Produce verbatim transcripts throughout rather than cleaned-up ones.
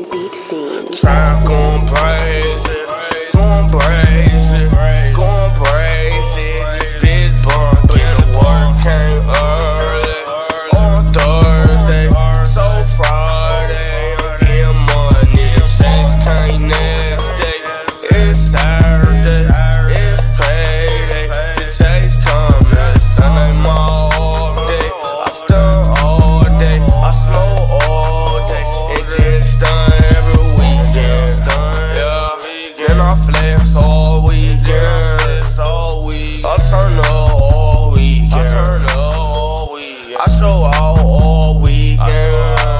Beat Fiends. Trap gon' praise it, gon' praise it, gon' praise it. Bitch bunk, get to work, came early on Thursday, so Friday I'm getting money. Chase came next day, it's Saturday, it's payday. The chase coming, Sunday my off day. I stun all day, I smoke all day, and then stun every weekend. Yeah, then I flex all weekend. I turn up all weekend. I show out all weekend.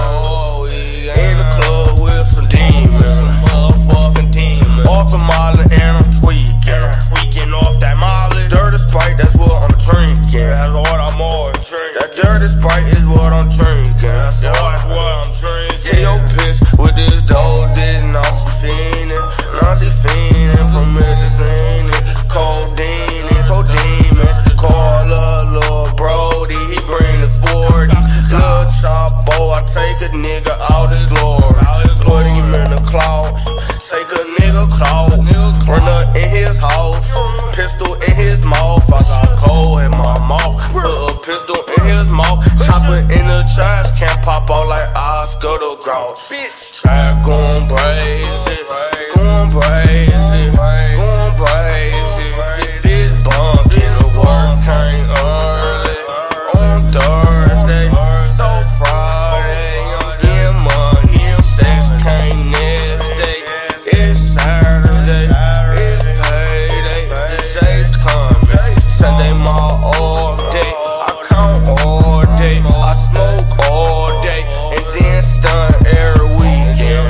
In the club with some demons, some motherfucking demons. Off the molly and I'm tweaking, tweaking off that molly. Dirty Sprite, that's what I'm drinking. That's what I'm all drinking. That dirty Sprite is what I'm drinking. That's what I'm drinking. Yeah, yo, bitch with this dope, this now she fiendin', now she fiendin', promethazine, codeine, codeine. Call up Lil Brody, he bring the forty. Lil Chxpo, I take a nigga out his glory, put him in the clouds, take a nigga clout, run up in his house, pistol in his mouth. I got cold in my mouth, put a pistol in his mouth, chop it in the trash, can't pop out like Oscar the Grouch. Trap gon' praise it, gon' praise it, gon' praise it. This bunk in the work came early on Thursday, so Friday I'm getting money. Sex came next day, it's Saturday, it's payday. The chase coming, Sunday my off day. I count all day, I smoke all day, and then stun every weekend.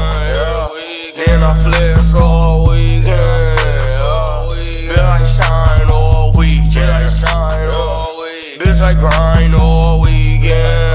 Then I flex all weekend. Bitch, I shine all weekend. Bitch, I grind all weekend.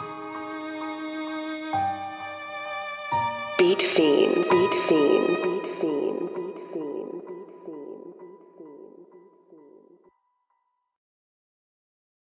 Beat Fiends. Beat Fiends.